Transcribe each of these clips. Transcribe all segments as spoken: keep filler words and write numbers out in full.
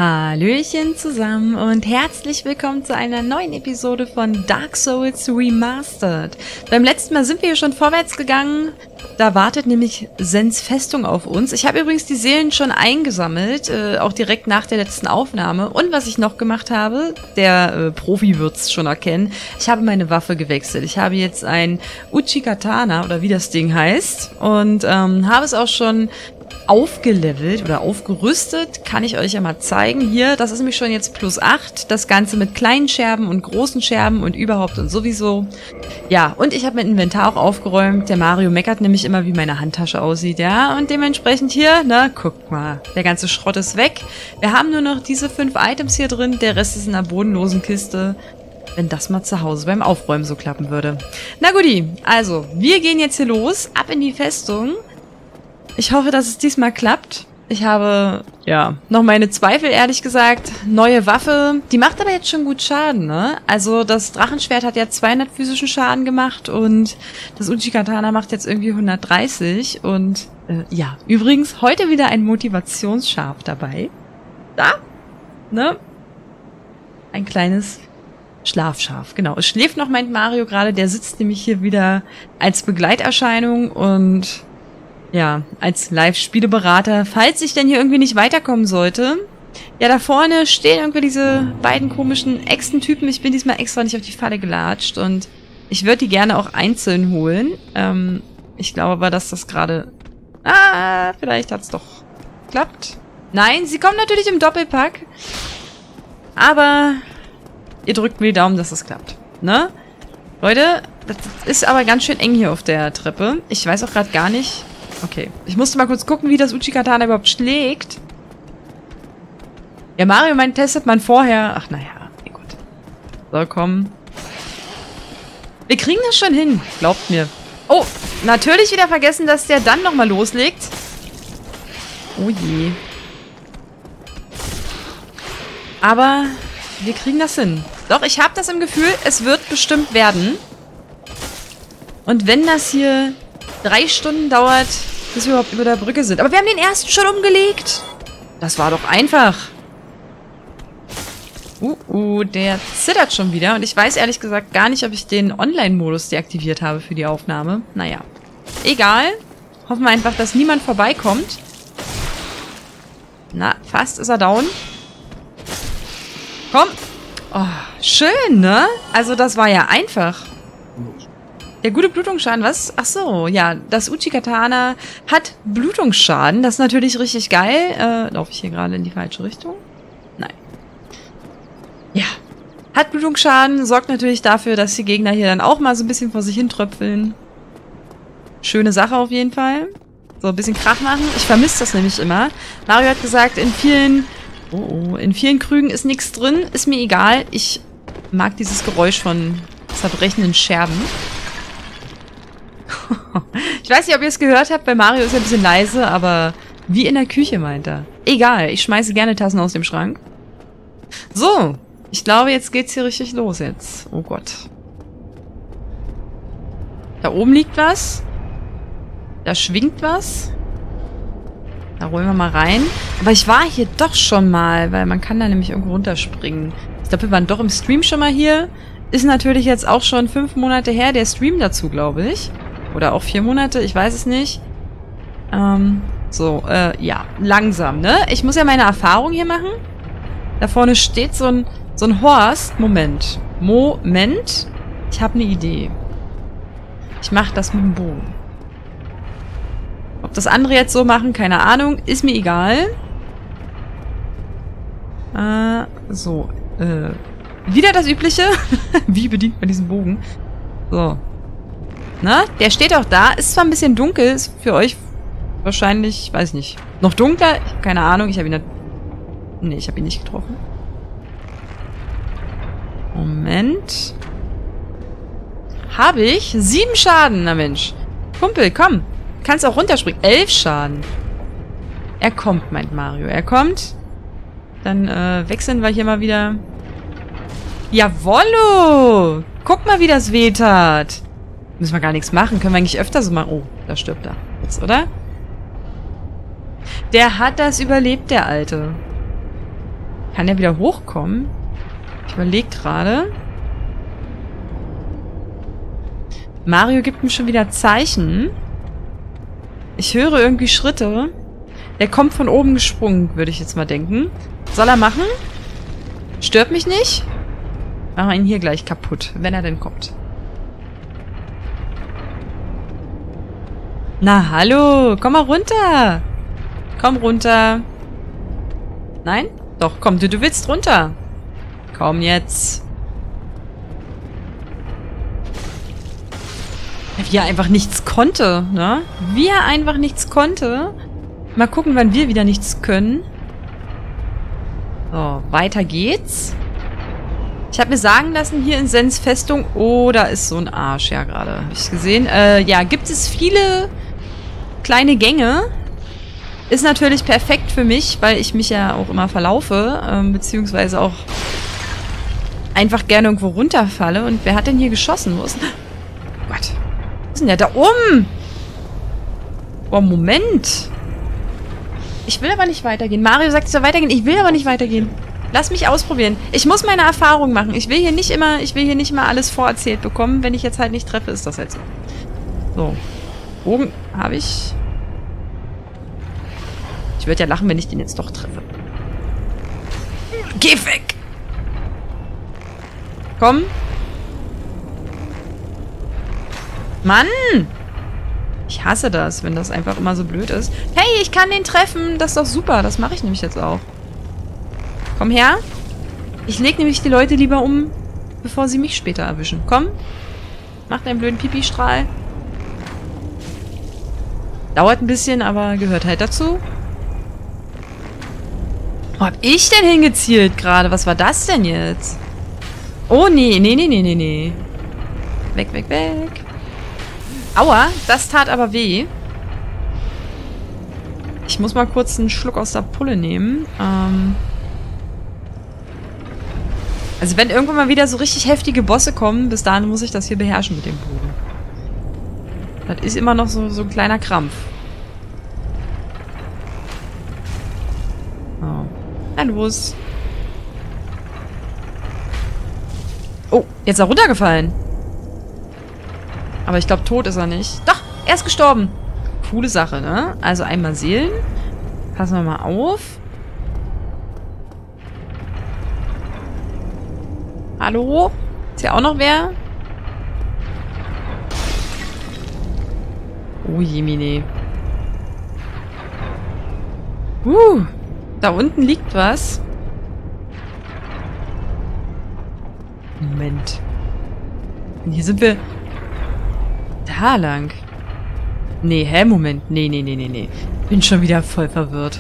Hallöchen zusammen und herzlich willkommen zu einer neuen Episode von Dark Souls Remastered. Beim letzten Mal sind wir hier schon vorwärts gegangen. Da wartet nämlich Sens Festung auf uns. Ich habe übrigens die Seelen schon eingesammelt, äh, auch direkt nach der letzten Aufnahme. Und was ich noch gemacht habe, der äh, Profi wird's schon erkennen, ich habe meine Waffe gewechselt. Ich habe jetzt ein Uchi-Katana, oder wie das Ding heißt, und ähm, habe es auch schon aufgelevelt oder aufgerüstet, kann ich euch ja mal zeigen. Hier, das ist nämlich schon jetzt plus acht. Das Ganze mit kleinen Scherben und großen Scherben und überhaupt und sowieso. Ja, und ich habe mein Inventar auch aufgeräumt. Der Mario meckert nämlich immer, wie meine Handtasche aussieht, ja. Und dementsprechend hier, na, guckt mal. Der ganze Schrott ist weg. Wir haben nur noch diese fünf Items hier drin. Der Rest ist in einer bodenlosen Kiste. Wenn das mal zu Hause beim Aufräumen so klappen würde. Na guti, also, wir gehen jetzt hier los, ab in die Festung. Ich hoffe, dass es diesmal klappt. Ich habe, ja, noch meine Zweifel, ehrlich gesagt. Neue Waffe, die macht aber jetzt schon gut Schaden, ne? Also das Drachenschwert hat ja zweihundert physischen Schaden gemacht und das Uchi-Katana macht jetzt irgendwie hundertdreißig. Und, äh, ja, übrigens, heute wieder ein Motivationsschaf dabei. Da, ne? Ein kleines Schlafschaf, genau. Es schläft noch, meint Mario gerade. Der sitzt nämlich hier wieder als Begleiterscheinung und ja, als Live-Spieleberater, falls ich denn hier irgendwie nicht weiterkommen sollte. Ja, da vorne stehen irgendwie diese beiden komischen Echsentypen. Ich bin diesmal extra nicht auf die Falle gelatscht und ich würde die gerne auch einzeln holen. Ähm, ich glaube aber, dass das gerade... Ah, vielleicht hat's doch geklappt. Nein, sie kommen natürlich im Doppelpack. Aber ihr drückt mir die Daumen, dass das klappt. Ne? Leute, das ist aber ganz schön eng hier auf der Treppe. Ich weiß auch gerade gar nicht... Okay, ich musste mal kurz gucken, wie das Uchi-Katana überhaupt schlägt. Ja, Mario meint, testet man vorher. Ach, naja, nee, gut. So, komm. Wir kriegen das schon hin, glaubt mir. Oh, natürlich wieder vergessen, dass der dann nochmal loslegt. Oh je. Aber wir kriegen das hin. Doch, ich habe das im Gefühl, es wird bestimmt werden. Und wenn das hier drei Stunden dauert, bis wir überhaupt über der Brücke sind. Aber wir haben den ersten schon umgelegt. Das war doch einfach. Uh, uh, der zittert schon wieder. Und ich weiß ehrlich gesagt gar nicht, ob ich den Online-Modus deaktiviert habe für die Aufnahme. Naja. Egal. Hoffen wir einfach, dass niemand vorbeikommt. Na, fast ist er down. Komm. Oh, schön, ne? Also das war ja einfach. Der gute Blutungsschaden, was? Ach so, ja, das Uchi-Katana hat Blutungsschaden. Das ist natürlich richtig geil. Äh, laufe ich hier gerade in die falsche Richtung? Nein. Ja. Hat Blutungsschaden, sorgt natürlich dafür, dass die Gegner hier dann auch mal so ein bisschen vor sich hin tröpfeln. Schöne Sache auf jeden Fall. So, ein bisschen Krach machen. Ich vermisse das nämlich immer. Mario hat gesagt, in vielen... Oh, oh, in vielen Krügen ist nichts drin. Ist mir egal. Ich mag dieses Geräusch von zerbrechenden Scherben. Ich weiß nicht, ob ihr es gehört habt, bei Mario ist er ein bisschen leise, aber wie in der Küche, meint er. Egal, ich schmeiße gerne Tassen aus dem Schrank. So, ich glaube, jetzt geht's hier richtig los jetzt. Oh Gott. Da oben liegt was. Da schwingt was. Da rollen wir mal rein. Aber ich war hier doch schon mal, weil man kann da nämlich irgendwo runterspringen. Ich glaube, wir waren doch im Stream schon mal hier. Ist natürlich jetzt auch schon fünf Monate her, der Stream dazu, glaube ich. Oder auch vier Monate, ich weiß es nicht. Ähm, so, äh, ja, langsam, ne? Ich muss ja meine Erfahrung hier machen. Da vorne steht so ein, so ein Horst. Moment. Moment. Ich habe eine Idee. Ich mache das mit dem Bogen. Ob das andere jetzt so machen, keine Ahnung. Ist mir egal. Äh, so. Äh, wieder das Übliche. Wie bedient man diesen Bogen? So. Na, der steht auch da. Ist zwar ein bisschen dunkel, ist für euch wahrscheinlich, weiß nicht, noch dunkler. Ich habe keine Ahnung, ich habe ihn... Nee, ich habe ihn nicht getroffen. Moment. Habe ich? Sieben Schaden, na Mensch. Kumpel, komm. Kannst auch runterspringen. Elf Schaden. Er kommt, meint Mario. Er kommt. Dann äh, wechseln wir hier mal wieder. Jawollo! Guck mal, wie das weh tat. Müssen wir gar nichts machen. Können wir eigentlich öfter so machen. Oh, da stirbt er. Jetzt, oder? Der hat das überlebt, der Alte. Kann der wieder hochkommen? Ich überlege gerade. Mario gibt mir schon wieder Zeichen. Ich höre irgendwie Schritte. Der kommt von oben gesprungen, würde ich jetzt mal denken. Soll er machen? Stört mich nicht? Machen wir ihn hier gleich kaputt, wenn er denn kommt. Na, hallo. Komm mal runter. Komm runter. Nein? Doch, komm, du, du willst runter. Komm jetzt. Wie er einfach nichts konnte, ne? Wie er einfach nichts konnte. Mal gucken, wann wir wieder nichts können. So, weiter geht's. Ich habe mir sagen lassen, hier in Sens Festung... Oh, da ist so ein Arsch, ja, gerade. Habe ich gesehen. Äh, ja, gibt es viele kleine Gänge. Ist natürlich perfekt für mich, weil ich mich ja auch immer verlaufe. Ähm, beziehungsweise auch einfach gerne irgendwo runterfalle. Und wer hat denn hier geschossen? Wo ist denn... Oh Gott. Wo ist denn der? Da oben! Boah, Moment. Ich will aber nicht weitergehen. Mario sagt, es soll weitergehen. Ich will aber nicht weitergehen. Lass mich ausprobieren. Ich muss meine Erfahrung machen. Ich will hier nicht immer, ich will hier nicht mal alles vorerzählt bekommen. Wenn ich jetzt halt nicht treffe, ist das halt so. So. Bogen habe ich. Ich würde ja lachen, wenn ich den jetzt doch treffe. Geh weg! Komm. Mann! Ich hasse das, wenn das einfach immer so blöd ist. Hey, ich kann den treffen. Das ist doch super. Das mache ich nämlich jetzt auch. Komm her. Ich leg nämlich die Leute lieber um, bevor sie mich später erwischen. Komm. Mach deinen blöden Pipi-Strahl. Dauert ein bisschen, aber gehört halt dazu. Wo hab ich denn hingezielt gerade? Was war das denn jetzt? Oh, nee. Nee, nee, nee, nee, nee. Weg, weg, weg. Aua, das tat aber weh. Ich muss mal kurz einen Schluck aus der Pulle nehmen. Ähm also wenn irgendwann mal wieder so richtig heftige Bosse kommen, bis dahin muss ich das hier beherrschen mit dem Bogen. Das ist immer noch so, so ein kleiner Krampf. Oh. Na los. Oh, jetzt ist er runtergefallen. Aber ich glaube, tot ist er nicht. Doch, er ist gestorben. Coole Sache, ne? Also einmal Seelen. Passen wir mal auf. Hallo? Ist hier auch noch wer? Oh jemine. Uh, da unten liegt was. Moment. Und hier sind wir... Da lang. Nee, hä? Moment. Nee, nee, nee, nee, nee. Bin schon wieder voll verwirrt.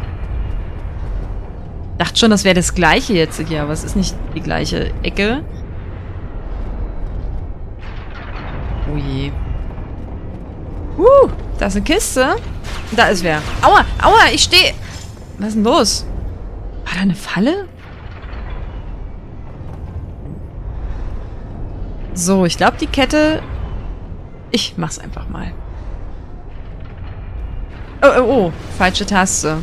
Dachte schon, das wäre das gleiche jetzt hier, aber es ist nicht die gleiche Ecke. Oh je. Uh, da ist eine Kiste. Da ist wer. Aua, aua, ich stehe... Was ist denn los? War da eine Falle? So, ich glaube, die Kette... Ich mach's einfach mal. Oh, oh, oh. Falsche Taste.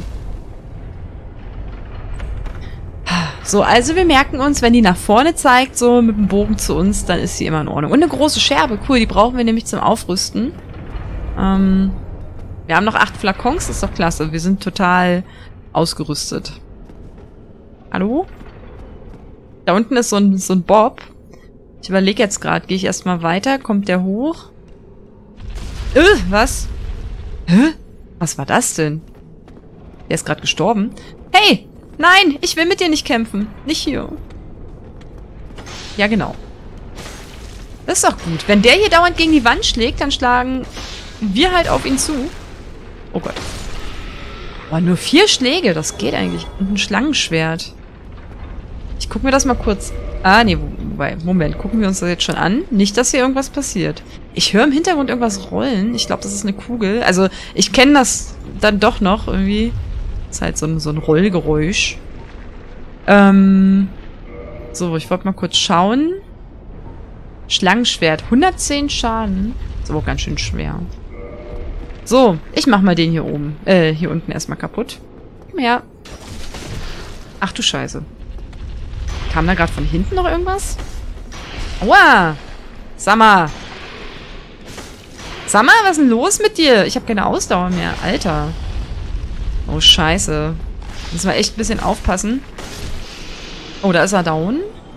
So, also wir merken uns, wenn die nach vorne zeigt, so mit dem Bogen zu uns, dann ist sie immer in Ordnung. Und eine große Scherbe. Cool, die brauchen wir nämlich zum Aufrüsten. Ähm, wir haben noch acht Flakons, das ist doch klasse. Wir sind total ausgerüstet. Hallo? Da unten ist so ein, so ein Bob. Ich überlege jetzt gerade, gehe ich erstmal weiter? Kommt der hoch? Äh, was? Hä? Was war das denn? Der ist gerade gestorben. Hey! Nein! Ich will mit dir nicht kämpfen. Nicht hier. Ja, genau. Das ist doch gut. Wenn der hier dauernd gegen die Wand schlägt, dann schlagen wir halt auf ihn zu. Oh Gott. Boah, nur vier Schläge. Das geht eigentlich. Und ein Schlangenschwert. Ich gucke mir das mal kurz... Ah, nee, wobei, Moment, gucken wir uns das jetzt schon an. Nicht, dass hier irgendwas passiert. Ich höre im Hintergrund irgendwas rollen. Ich glaube, das ist eine Kugel. Also, ich kenne das dann doch noch irgendwie. Das ist halt so ein, so ein Rollgeräusch. Ähm, so, ich wollte mal kurz schauen. Schlangenschwert, hundertzehn Schaden. Ist aber auch ganz schön schwer. So, ich mach mal den hier oben, äh, hier unten erstmal kaputt. Komm her. Ach du Scheiße. Kam da gerade von hinten noch irgendwas? Aua! Sag mal. Sag mal, was ist denn los mit dir? Ich habe keine Ausdauer mehr. Alter. Oh, Scheiße. Müssen wir echt ein bisschen aufpassen. Oh, da ist er down.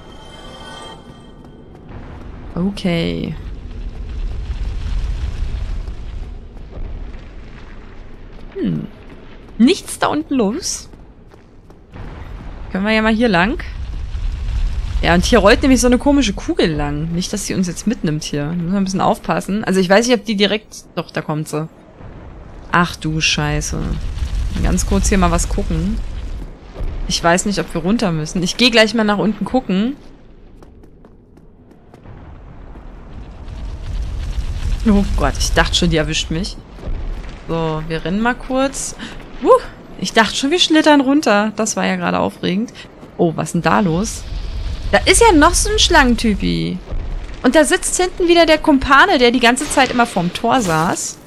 Okay. Hm. Nichts da unten los. Können wir ja mal hier lang. Ja, und hier rollt nämlich so eine komische Kugel lang. Nicht, dass sie uns jetzt mitnimmt hier. Müssen wir ein bisschen aufpassen. Also ich weiß nicht, ob die direkt... Doch, da kommt sie. Ach du Scheiße. Ganz kurz hier mal was gucken. Ich weiß nicht, ob wir runter müssen. Ich gehe gleich mal nach unten gucken. Oh Gott, ich dachte schon, die erwischt mich. So, wir rennen mal kurz. Uh, ich dachte schon, wir schlittern runter. Das war ja gerade aufregend. Oh, was ist denn da los? Da ist ja noch so ein Schlangentypi. Und da sitzt hinten wieder der Kumpane, der die ganze Zeit immer vorm Tor saß.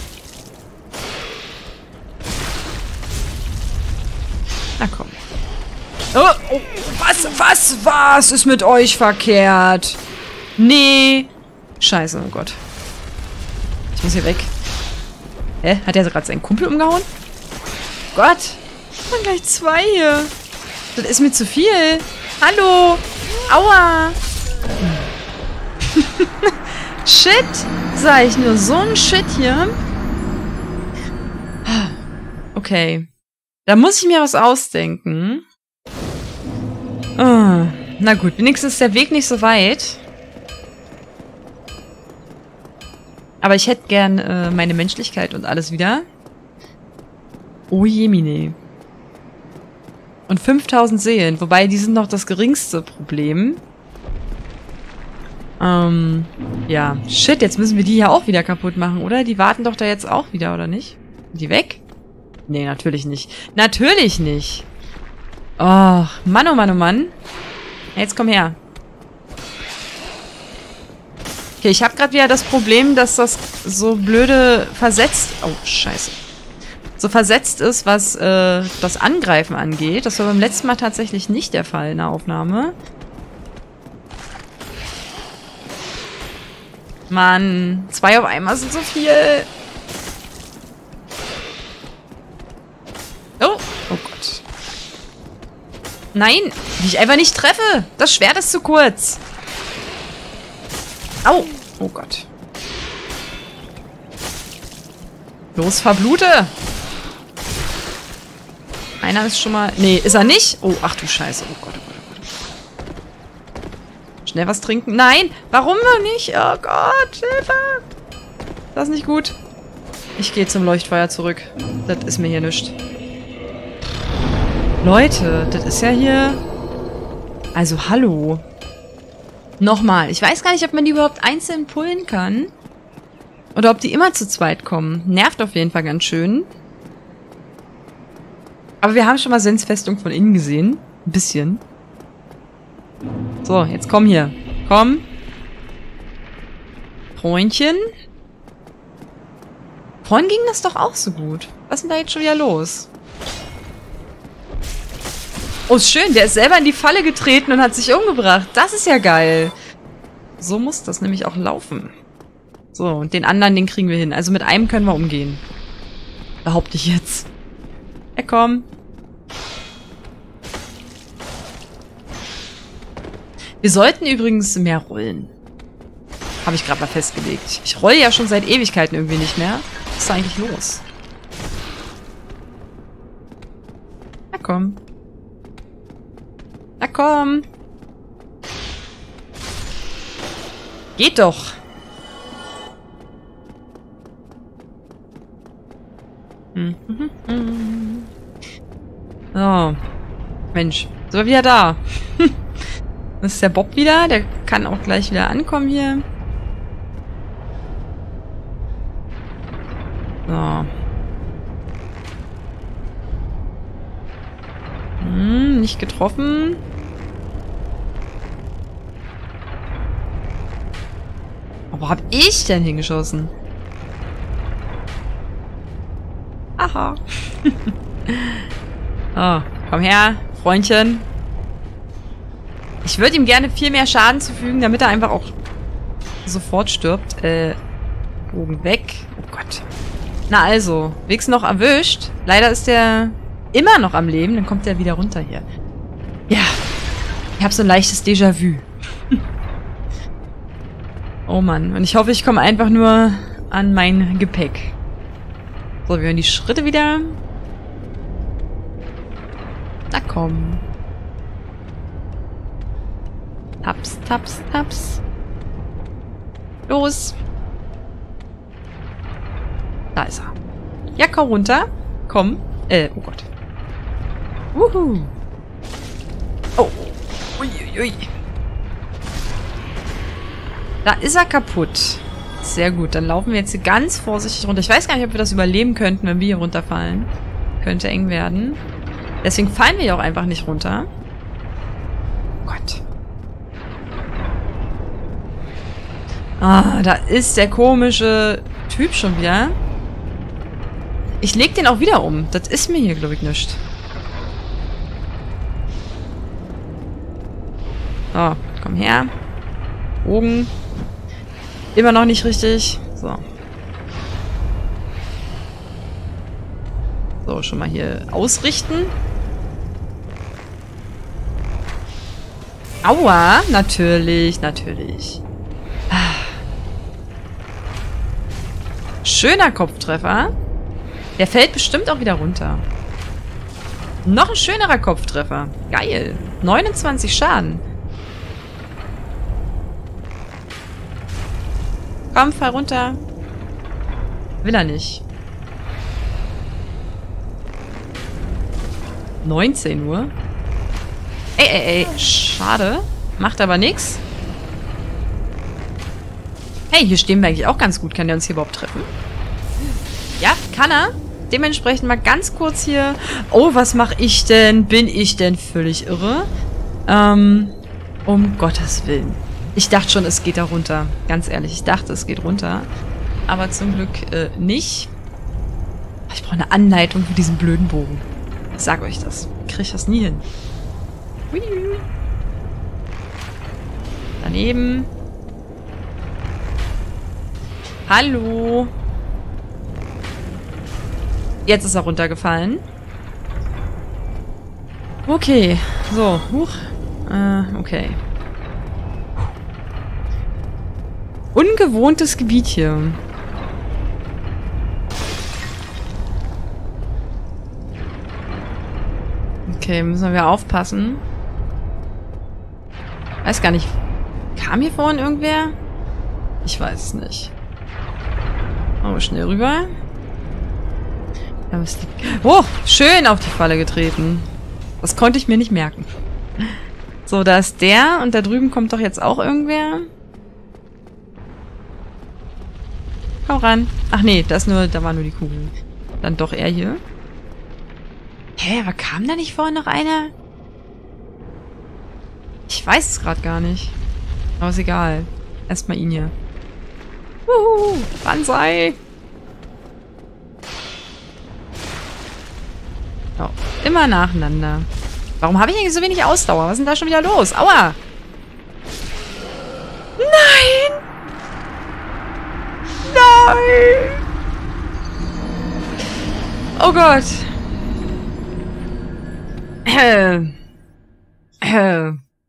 Na komm. Oh, oh, was, was, was ist mit euch verkehrt? Nee. Scheiße, oh Gott. Ich muss hier weg. Hä? Hat er gerade seinen Kumpel umgehauen? Gott. Dann gleich zwei hier. Das ist mir zu viel. Hallo. Aua. Shit. Sag ich nur. So ein Shit hier. Okay. Da muss ich mir was ausdenken. Oh. Na gut, wenigstens ist der Weg nicht so weit. Aber ich hätte gern äh, meine Menschlichkeit und alles wieder. Oh jemine. Und fünftausend Seelen. Wobei, die sind noch das geringste Problem. Ähm, ja. Shit, jetzt müssen wir die ja auch wieder kaputt machen, oder? Die warten doch da jetzt auch wieder, oder nicht? Sind die weg? Nee, natürlich nicht. Natürlich nicht. Oh, Mann, oh Mann, oh Mann. Jetzt komm her. Okay, ich habe gerade wieder das Problem, dass das so blöde versetzt... Oh, scheiße. So versetzt ist, was äh, das Angreifen angeht. Das war beim letzten Mal tatsächlich nicht der Fall in der Aufnahme. Mann, zwei auf einmal sind so viel. Oh, oh Gott. Nein, wie ich einfach nicht treffe. Das Schwert ist zu kurz. Au. Oh Gott. Los, verblute. Einer ist schon mal... Nee, ist er nicht? Oh, ach du Scheiße. Oh Gott, oh Gott, oh Gott. Schnell was trinken. Nein, warum noch nicht? Oh Gott, Hilfe. Das ist nicht gut. Ich gehe zum Leuchtfeuer zurück. Das ist mir hier nichts. Leute, das ist ja hier... Also, hallo. Nochmal. Ich weiß gar nicht, ob man die überhaupt einzeln pullen kann. Oder ob die immer zu zweit kommen. Nervt auf jeden Fall ganz schön. Aber wir haben schon mal Sens Festung von innen gesehen. Ein bisschen. So, jetzt komm hier. Komm. Freundchen. Vorhin ging das doch auch so gut. Was ist denn da jetzt schon wieder los? Oh, ist schön. Der ist selber in die Falle getreten und hat sich umgebracht. Das ist ja geil. So muss das nämlich auch laufen. So, und den anderen, den kriegen wir hin. Also mit einem können wir umgehen. Behaupte ich jetzt. Ja, komm. Wir sollten übrigens mehr rollen. Habe ich gerade mal festgelegt. Ich rolle ja schon seit Ewigkeiten irgendwie nicht mehr. Was ist da eigentlich los? Na komm. Na komm. Geht doch. Hm. So. Mensch. Sind wir wieder da. Das ist der Bob wieder. Der kann auch gleich wieder ankommen hier. So. Hm, nicht getroffen. Oh, wo hab ich denn hingeschossen? Aha. Oh, komm her, Freundchen. Ich würde ihm gerne viel mehr Schaden zufügen, damit er einfach auch sofort stirbt. Äh, Bogen weg. Oh Gott. Na also, Wix noch erwischt. Leider ist der immer noch am Leben. Dann kommt der wieder runter hier. Ja. Ich habe so ein leichtes Déjà-vu. Oh Mann. Und ich hoffe, ich komme einfach nur an mein Gepäck. So, wir hören die Schritte wieder. Na komm. Taps, taps, taps. Los. Da ist er. Ja, komm runter. Komm. Äh, oh Gott. Wuhu. Oh. Uiuiui. Da ist er kaputt. Sehr gut. Dann laufen wir jetzt hier ganz vorsichtig runter. Ich weiß gar nicht, ob wir das überleben könnten, wenn wir hier runterfallen. Könnte eng werden. Deswegen fallen wir ja auch einfach nicht runter. Oh Gott. Ah, da ist der komische Typ schon wieder. Ich leg den auch wieder um. Das ist mir hier, glaube ich, nichts. So, komm her. Bogen. Immer noch nicht richtig. So. So, schon mal hier ausrichten. Aua, natürlich, natürlich. Schöner Kopftreffer. Der fällt bestimmt auch wieder runter. Noch ein schönerer Kopftreffer. Geil. neunundzwanzig Schaden. Komm, fall runter. Will er nicht. neunzehn nur. Ey, ey, ey. Schade. Macht aber nichts. Hey, hier stehen wir eigentlich auch ganz gut. Kann der uns hier überhaupt treffen? Ja, kann er. Dementsprechend mal ganz kurz hier... Oh, was mache ich denn? Bin ich denn völlig irre? Ähm, um Gottes Willen. Ich dachte schon, es geht da runter. Ganz ehrlich, ich dachte, es geht runter. Aber zum Glück äh, nicht. Ich brauche eine Anleitung für diesen blöden Bogen. Ich sag euch das. Ich kriege das nie hin. Hui. Daneben... Hallo. Jetzt ist er runtergefallen. Okay. So. Huch. Äh, okay. Ungewohntes Gebiet hier. Okay, müssen wir aufpassen. Weiß gar nicht. Kam hier vorhin irgendwer? Ich weiß es nicht. Oh, schnell rüber. Ja, was die... Oh, schön auf die Falle getreten. Das konnte ich mir nicht merken. So, da ist der und da drüben kommt doch jetzt auch irgendwer. Komm ran. Ach nee, da ist nur, da war nur die Kugel. Dann doch er hier. Hä, aber kam da nicht vorhin noch einer? Ich weiß es gerade gar nicht. Aber ist egal. Erstmal ihn hier. Wuhu, Banzai. Oh, immer nacheinander. Warum habe ich eigentlich so wenig Ausdauer? Was ist denn da schon wieder los? Aua! Nein! Nein! Oh Gott! Äh. Äh.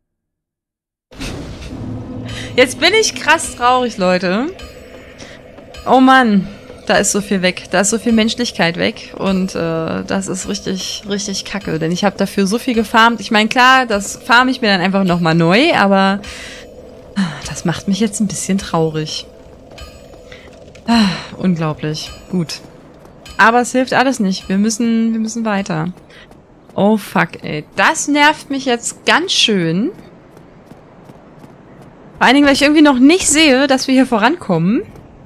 Jetzt bin ich krass traurig, Leute. Oh Mann, da ist so viel weg. Da ist so viel Menschlichkeit weg. Und äh, das ist richtig, richtig kacke. Denn ich habe dafür so viel gefarmt. Ich meine, klar, das farme ich mir dann einfach nochmal neu. Aber das macht mich jetzt ein bisschen traurig. Ah, unglaublich. Gut. Aber es hilft alles nicht. Wir müssen, wir müssen weiter. Oh fuck, ey. Das nervt mich jetzt ganz schön. Vor allen Dingen, weil ich irgendwie noch nicht sehe, dass wir hier vorankommen.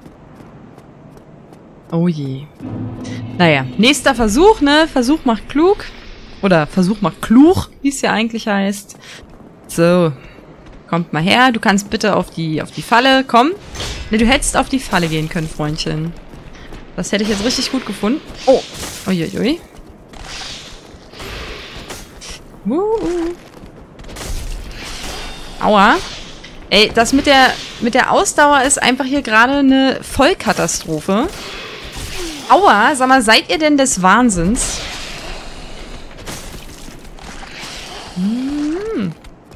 Oh je. Naja, nächster Versuch, ne? Versuch macht klug. Oder Versuch macht klug, wie es ja eigentlich heißt. So. Kommt mal her. Du kannst bitte auf die, auf die Falle. Komm. Ne, du hättest auf die Falle gehen können, Freundchen. Das hätte ich jetzt richtig gut gefunden. Oh. Uiuiui. Uh. Aua. Ey, das mit der, mit der Ausdauer ist einfach hier gerade eine Vollkatastrophe. Aua, sag mal, seid ihr denn des Wahnsinns? Hm.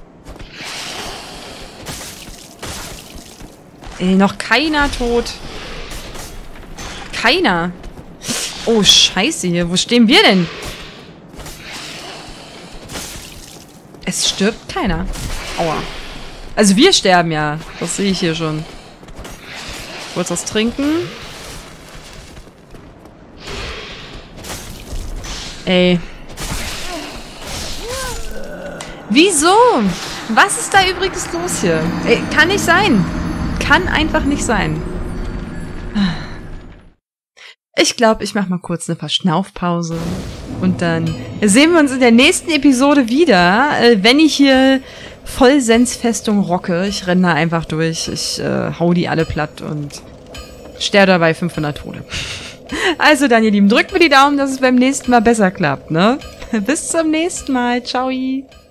Ey, noch keiner tot. Keiner. Oh, scheiße hier. Wo stehen wir denn? Es stirbt keiner. Aua. Also wir sterben ja. Das sehe ich hier schon. Kurz was trinken. Ey. Wieso? Was ist da übrigens los hier? Ey, kann nicht sein. Kann einfach nicht sein. Ich glaube, ich mache mal kurz eine Verschnaufpause. Und dann sehen wir uns in der nächsten Episode wieder, wenn ich hier voll Sens-Festung rocke. Ich renne da einfach durch. Ich äh, hau die alle platt und sterbe dabei fünfhundert Tode. Also dann, ihr Lieben, drückt mir die Daumen, dass es beim nächsten Mal besser klappt, ne? Bis zum nächsten Mal. Ciao.